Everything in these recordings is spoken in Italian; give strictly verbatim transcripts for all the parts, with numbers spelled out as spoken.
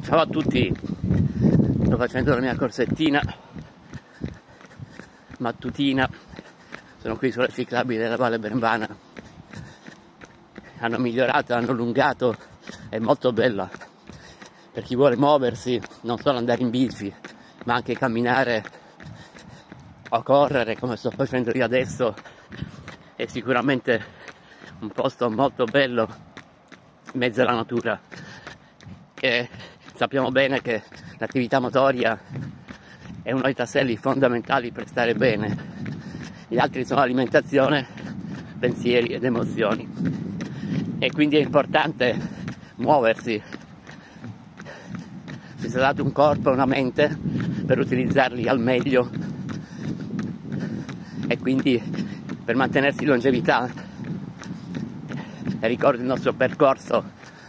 Ciao a tutti, sto facendo la mia corsettina mattutina, sono qui sulla ciclabile della Valle Brembana. Hanno migliorato, hanno allungato, è molto bella per chi vuole muoversi, non solo andare in bici, ma anche camminare o correre come sto facendo io adesso. È sicuramente un posto molto bello in mezzo alla natura, e sappiamo bene che l'attività motoria è uno dei tasselli fondamentali per stare bene. Gli altri sono alimentazione, pensieri ed emozioni, e quindi è importante muoversi. Ci sia dato un corpo e una mente per utilizzarli al meglio, e quindi per mantenersi in longevità. E ricordo il nostro percorso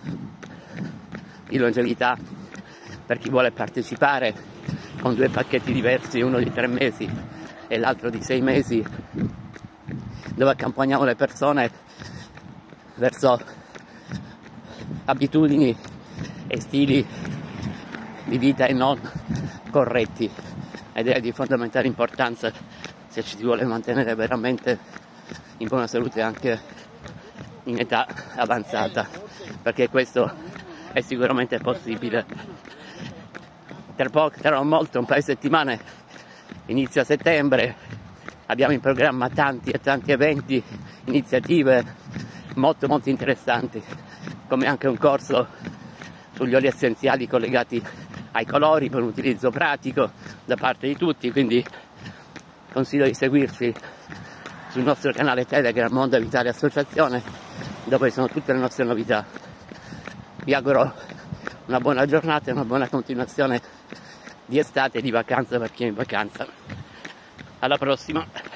di longevità per chi vuole partecipare, con due pacchetti diversi, uno di tre mesi e l'altro di sei mesi, dove accompagniamo le persone verso abitudini e stili di vita e non corretti, ed è di fondamentale importanza se ci si vuole mantenere veramente in buona salute anche in età avanzata, perché questo è sicuramente possibile. Tra poco, tra molto, un paio di settimane, inizio a settembre, abbiamo in programma tanti e tanti eventi, iniziative molto molto interessanti, come anche un corso sugli oli essenziali collegati ai colori per un utilizzo pratico da parte di tutti. Quindi consiglio di seguirci sul nostro canale Telegram Mondo Vitale Associazione, dove ci sono tutte le nostre novità. Vi auguro una buona giornata e una buona continuazione di estate e di vacanza per chi è in vacanza. Alla prossima!